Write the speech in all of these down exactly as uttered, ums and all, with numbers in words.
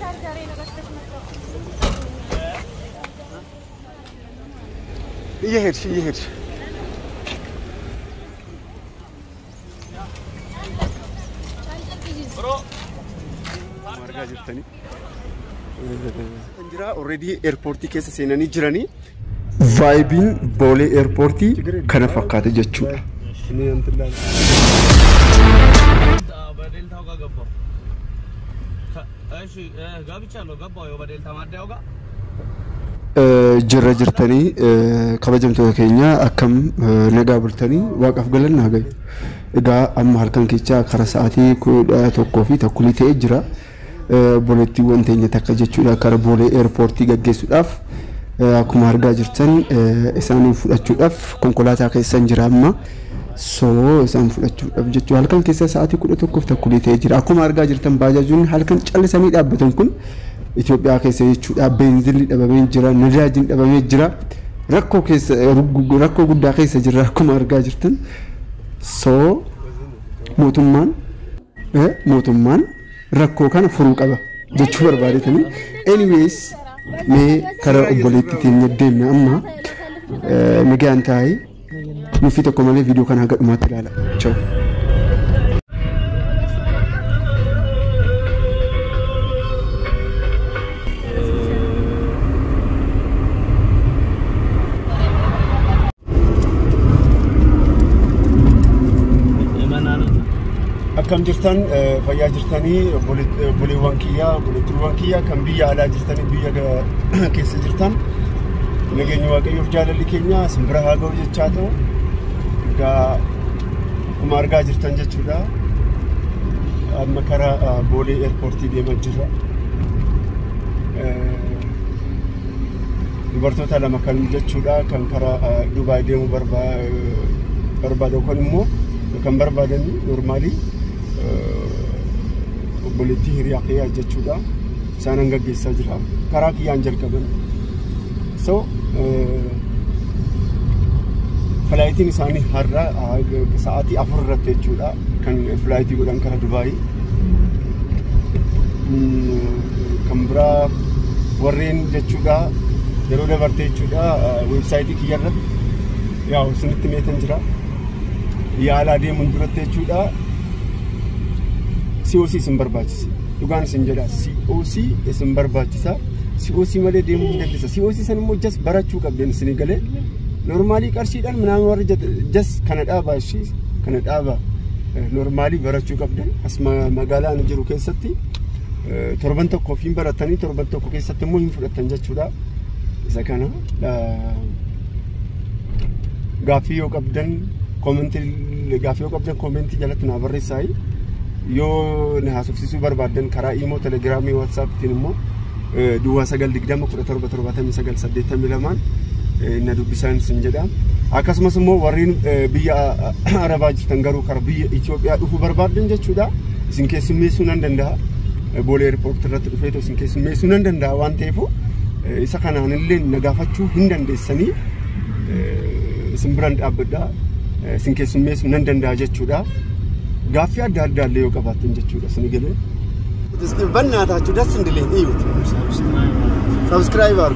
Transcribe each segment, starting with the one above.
يهرش يهرش مرجع جبتني انجرا already airporti keessa seenanii jiranii vibein Bole airporti kana fakkaate jechuudha. Jirra jirtanii kabajamtoota keenya akkam nagaa bultanii waaqaf galanna hagayu. Egaa amma halkan keessa kara sa'aatii kudha tokkoo fi takkulii ta'ee jira. Boletti wanteenya takka jechuudha kara Bole airporti gaggeessuudhaaf akkuma argaa jirtan isaaniin fudhachuudhaaf konkolaataa keessa jira amma. So isaan fudhachuudhaaf jechuudha halkan keessa sa'aatii kudha tokkoo fi takkulii ta'ee jira. Akkuma argaa jirtan baajaajoonni halkan callisanii dhaabbatan kun Itoophiyaa keessa jechuudha benziilli dhabamee jira nadaajin dhabamee jira rakkoo keessa rakkoo guddaa keessa jira akkuma argaa jirtan. So mootummaan eh mootummaan rakkoo kana furuu qaba jechuu barbaadetanii anyways mee karaa obboleetti teenya deemna amma nagaan taa'ee nufi tokko malee viidiyoo kana haga dhumaatti ilaala. Ciao. Akkam jirtan fayyaa jirtanii obboleewwan kiyyaa obboleettiiwwan kiyyaa kan biyya alaa jirtanii biyya keessa jirtan nageenya waaqayyoof jaalalli keenya simbira haa ga'u jechaa ta'u egaa akkuma argaa jirtan jechuudha amma karaa Bole airportii deemaa jirra. Dubartoota lama kan jechuudha kan karaa Dubaay deemuu barbaadu kan immoo kan barbaadanii normaalii obboleettii hiriyaa kiyyaa jechuudha isaan gaggeessaa jira karaa kiyyaan jalqaban. So flightiin isaanii har'a sa'aatii afur irratti jechuudha kan flightii godhan karaa Dubaay. Kan biraa warreen jechuudha yeroo dabartee jechuudha websaayitii kiyya irratti yaa isinitti meetan jira yaala deemuun duratti jechuudha. C O C isin barbaachisa dhugaan isin jedha C O C isin barbaachisa C O C malee deemuu hin dandeessa. C O C san immoo just barachuu qabdan isin galee normaalii qarshiidhaan minaan warra just kana dhaabaa ishii kana dhaabaa normaalii barachuu qabdan as magaalaa ani jiru keessatti torban tokko fi baratanii torban tokko keessatti immoo hin fudhatan jechuudha. Isa kana gaaffii yoo qabdan commentii gaaffii yoo qabdan commentii jalatti na barreessaa. Yoo na haasofsiisuu barbaadan karaa imo telegiraamii WhatsApp tiin immoo duwwaa sagal digdama kudha torba torbaatamii sagal saddeettamii lamaan na dubbisaan isin jedha. Akkasumas immoo warreen biyya Arabaa jirtan garuu karaa biyya Itoophiyaa dhufuu barbaadan jechuudha isin keessummeessuu nan danda'a. Bole airport irratti dhufee isin keessummeessuu nan danda'a waan ta'eef isa kanaan illee na gaafachuu hin dandeessanii isin biraan dhaabbadhaa isin keessummeessuu nan danda'a jechuudha. Gaaffii adda addaa illee yoo qabaatan jechuudha isin galee. Isin bannaataችሁ ደስ እንድልኝ እዩት ሰብስክራይብ አድርጉ.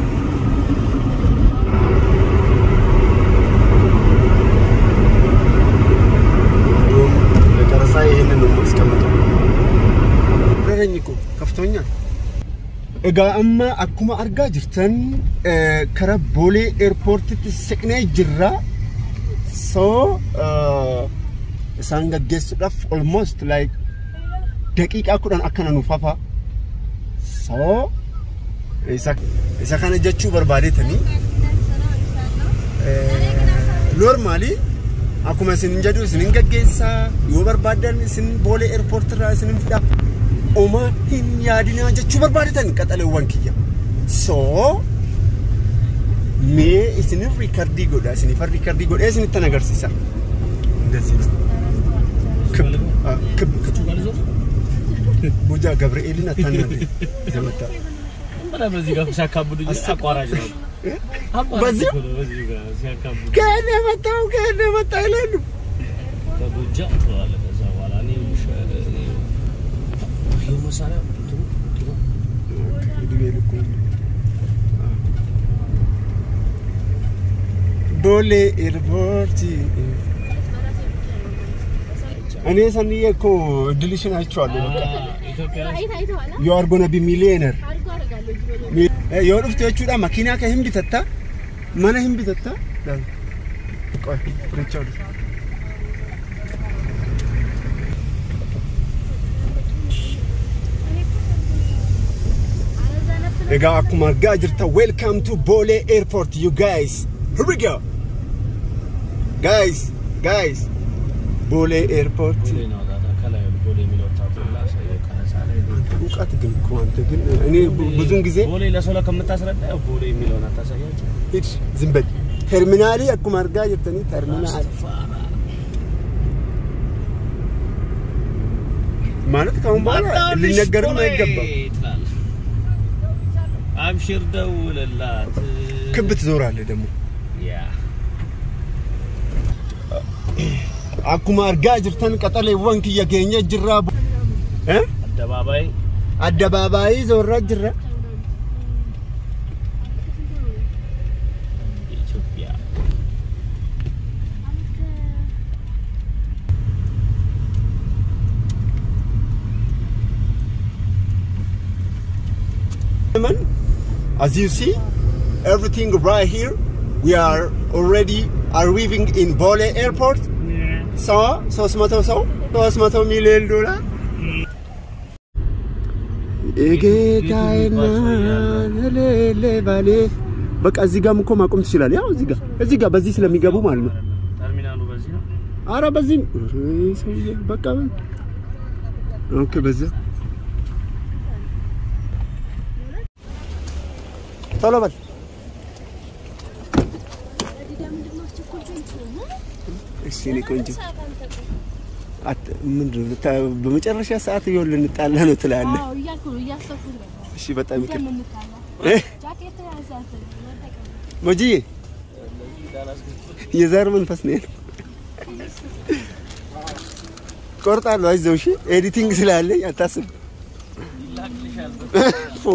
ለቀረሳ ይሄንን ነው ማስቀመጠው. ረረኝ እኮ ከፍቶኛል. እጋ አማ አኩማ አርጋ ጅርተን ከረ ቦሌ ኤርፖርት ተሰቅኔ ጅራ ሶ Sanga guest stuff almost like daqiiqa kudhan akkana nu fafa. So isa isa kana jechuu barbaadetanii normally akkuma isin jedhu isin gaggeessaa yoo barbaadan isin Bole airport irraa isin fida oma hin yaadina jechuu barbaadetanii qaxaleewwan kiyya. So me isin recordii godha isin far recordii godha isin itti agarsiisa. Ndዚህ كب كب كب بوجا جبريلين أتنادي زمتا أنا بزيجا شاكابودو جالس أقارا جالس بزيجا بزيجا شاكابودو كأنه متاو كأنه متايلانو بوجا توالا زوالاني مش يوم مسألة ترو ترو بيلكم بولي إيربورتي أنا سنية كو دليشن هايشوال you are gonna be millionaire you are ufte chuda makina ka himbi tatta mana himbi tatta ቆይ ፍሬቻው Ega akuma gajirta welcome to Bole Airport you guys here we go guys guys Bole Airport ውቃት ግን ኮንተ ግን እኔ ብዙን ጊዜ ቦሌ ለሰው ለከመታስረዳ ቦሌ የሚለውን አታሳያችሁ እሺ ዝም በል ተርሚናሊ አኩማ አርጋ ይተኒ ተርሚናል ማለት ካሁን በኋላ ሊነገርም አይገባም አብሽር ደውልላት ክብት ዞራለህ ደግሞ ያ አኩማ አርጋ ይርተን ቀጠለ ወንክ ያገኘ ጅራቡ እ አደባባይ አደባባይ ዞራ ጅራ ኢትዮጵያ as you see everything right here we are already arriving in Bole Airport yeah. so so smato so so smato million dollar እገታይና ለለ ባሌ በቃ እዚህ ጋር ምኮ ማቆም ትችላለህ ያው እዚህ ጋር እዚህ ጋር በዚህ ስለሚገቡ ማለት ነው ተርሚናሉ በዚህ ነው አረ በዚህ ሰውዬ በቃ ኦኬ በዚህ ቶሎ በል እሺ ልቆንጆ አት ምንድን ነው በመጨረሻ ሰዓት ይወል እንጣላ ነው ትላለህ አዎ ያልኩ ያሰኩ እሺ በጣም ይከ ጃኬት ያዛት ሞጂ የዛር መንፈስ ነው ቆርጣለሁ አይዞህ እሺ ኤዲቲንግ ስላለኝ አታስብ ይላክልሻል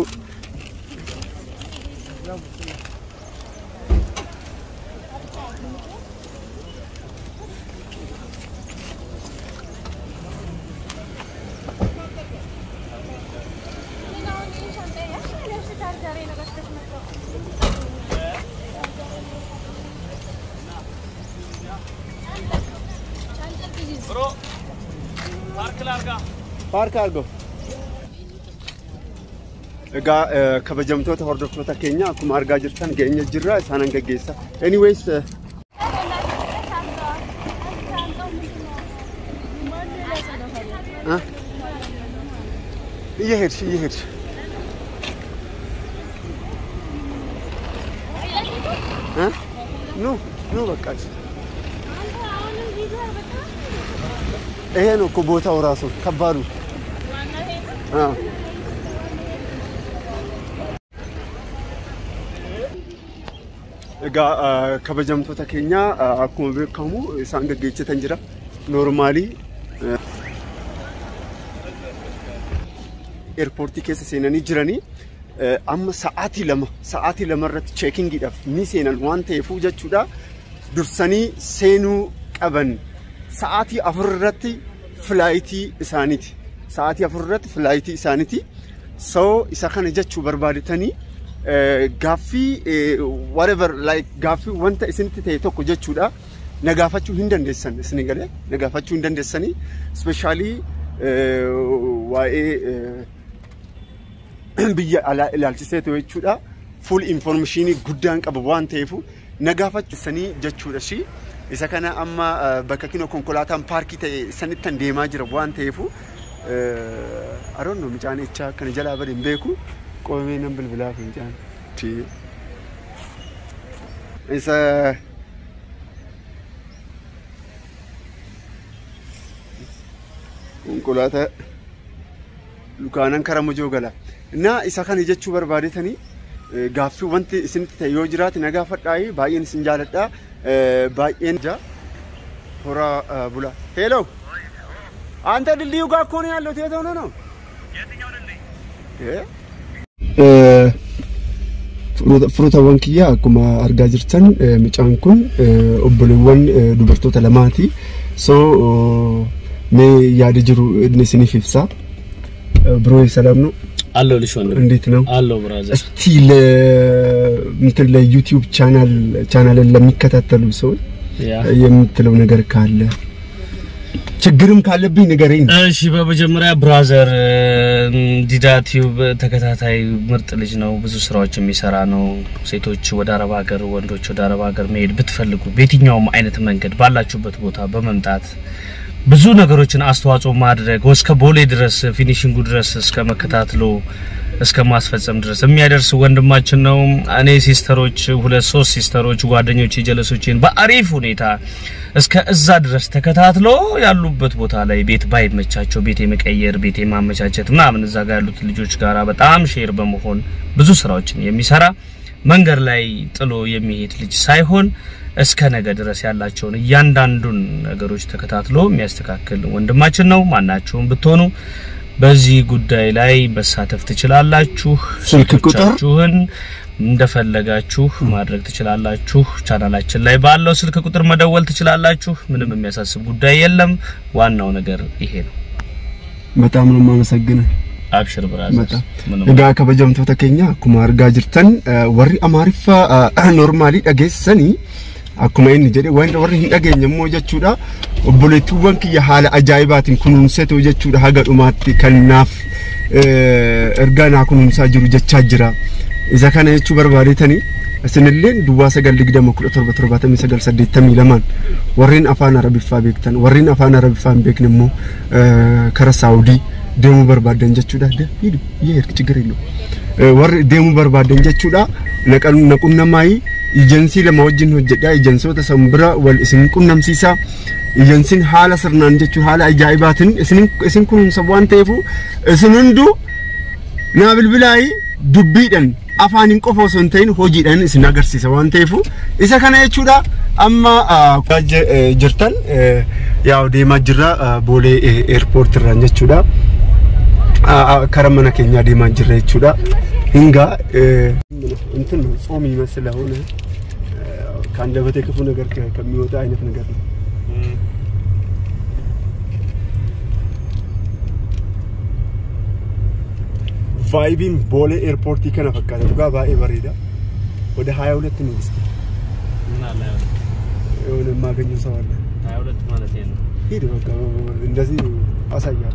bro park larga park argo ega kabajamtoota hordoftoota keenya akkuma argaa jirtan geenya jirra isaanan gaggeessa anyways ah ይሄድ ይሄድ ها نو نو በቃሽ ይሄ ነው ኮቦታው ራሱ ከባዱ አ እጋ ከበጀምቶታ ኬኛ አኩማ በከሙ ሳንገገች ተንጅራ ኖርማሊ ኤርፖርት ኬስ ሰነኒ ጅራኒ amma sa'ati lama sa'ati lamarratti checking idaf ni seenan waan ta'eef jechuudha dursanii seenuu qaban sa'ati afurratti flight isaaniti sa'ati afurratti flight isaaniti so isa kana jechuu barbaaditanii gaaffii whatever like gaaffii wanta isinitti ta'e tokko jechuudha nagaafachuu hin dandeessan isni galee nagaafachuu hin dandeessanii especially waa'ee biyya ala ilaalchisee ta'e jechuudha full information guddaan qaba waan ta'eef nagaafachuu jechuudha shi isa kana amma bakka kino konkolaataan paarkii ta'e sanittan deemaa jira waan ta'eef I don't know micaan echa kana jalaa bade hin beeku qoomee nan bilbilaa fi micaan ti isa konkolaataa lukaanan karamujoo gala na isa kana jechuu barbaadetanii gaaffii wanti isinitti ta'e yoo jiraate nagaafadhaayi baay'een isin jaaladha baay'een ja hora bula hello አንተ ድልድዩ ጋር እኮ ነው ያለው ተየተው ነው ነው የትኛው ድልድይ እ ፍሩታውን ኪያ አኩማ አርጋ ጅርተን ምጫንኩን ኦብሉወን ዱበርቶታ ለማቲ ሶ ሜ ያድጅሩ እድነስኒ ፍፍሳ ብሮ ሰላም ነው አሎ ልሽወን እንዴት ነው አሎ ብራዘር እስቲ ለ እንትን ለዩቲዩብ ቻናል ቻናል ለሚከታተሉ ሰው የምትለው ነገር ካለ ችግርም ካለብኝ ንገረኝ እሺ በመጀመሪያ ብራዘር ዲዳ ቲዩብ ተከታታይ ምርጥ ልጅ ነው ብዙ ስራዎች የሚሰራ ነው ሴቶች ወደ አረብ ሀገር ወንዶች ወደ አረብ ሀገር መሄድ ብትፈልጉ በየትኛውም አይነት መንገድ ባላችሁበት ቦታ በመምጣት ብዙ ነገሮችን አስተዋጽኦ ማድረግ እስከ ቦሌ ድረስ ፊኒሺንጉ ድረስ እስከ መከታተሉ እስከ ማስፈጸም ድረስ የሚያደርስ ወንድማችን ነው እኔ ሲስተሮች ሁለት ሶስት ሲስተሮች ጓደኞች ጀለሶችን በአሪፍ ሁኔታ እስከ እዛ ድረስ ተከታትሎ ያሉበት ቦታ ላይ ቤት ባይመቻቸው ቤት የመቀየር ቤት የማመቻቸት ምናምን እዛ ጋር ያሉት ልጆች ጋራ በጣም ሼር በመሆን ብዙ ስራዎችን የሚሰራ መንገር ላይ ጥሎ የሚሄድ ልጅ ሳይሆን እስከ ነገ ድረስ ያላቸውን ያንዳንዱን ነገሮች ተከታትሎ የሚያስተካክል ወንድማችን ነው ማናችሁም ብትሆኑ በዚህ ጉዳይ ላይ በሳተፍ ትችላላችሁ ስልክ ቁጥራችሁን እንደፈለጋችሁ ማድረግ ትችላላችሁ ቻናላችን ላይ ባለው ስልክ ቁጥር መደወል ትችላላችሁ ምንም የሚያሳስብ ጉዳይ የለም ዋናው ነገር ይሄ ነው በጣም ነው ማመሰግነው አብሽር ብራዘር እጋ ከበጀምቶ ተከኛ ኩማር ጋጅርተን ወሪ አማሪፋ ኖርማሊ ዳገሰኒ akkuma inni jedhe wanda warri hin dhageenyammoo jechuudha obboleettuuwwan kiyya haala ajaa'ibaatiin kunuunseetoo jechuudha haga dhumaatti kannaaf ergaa naa kunuunsaa jiru jechaa jira isa kana jechuu barbaadetanii isinilleen duwwaa sagal digdama kudha torba torbaatamii sagal saddeettamii lamaan warreen afaan arabiffaa beektan warreen afaan arabiffaa hin beekne immoo kara saawudii deemuu barbaadan jechuudha hidu yee ችግር የለውም warri deemuu barbaadan jechuudha naqunnamaayi Ijensi lama wajjin hojjedha ijensota sambira wal isin qunnamsiisa ijensin haala sirnaan jechu haala ajaa'ibaatin isin isin kunuunsa waan ta'eef isin hundu na bilbilaayi dubbiidhan afaanin qofa osoo hin ta'in hojiidhaan isin agarsiisa waan ta'eef isa kana jechuudha amma jirtan yaa deemaa jirra boolee airport irraan jechuudha karaa mana keenya deemaa jirra jechuudha hinga እንትን ጾም ይመስል ሆነ ካንደበቴ ክፉ ነገር ከሚወጣ አይነት ነገር ነው ቫይቢን ቦሌ ኤርፖርት ይከና ፈቃደ ዱጋ ባኤ በሬዳ ወደ ሃያ ሁለት ነው እስቲ ምን አለ የሆነ ማገኘው ሰው አለ ሃያ ሁለት ማለት ነው ሂድ በቃ እንደዚህ አሳያለሁ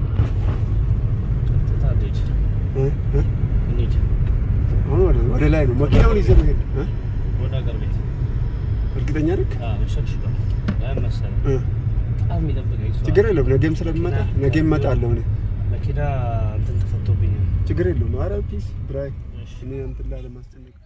ታዲያ እ እ እንዴ ወደ ላይ ነው መኪናውን ይዘው ሄድ እ ወደ ሀገር ቤት እርግጠኛ ነህ አዎ ሸክሽባል ለምሳሌ እ አሚ ደብቀኝ ችግር የለውም ነገም ስለምመጣ ነገም እመጣለሁ እኔ መኪና እንትን ተፈቶብኝ ችግር የለውም ኧረ ፒስ ብራይ እኔ እንትን ላይ ለማስጨነቅ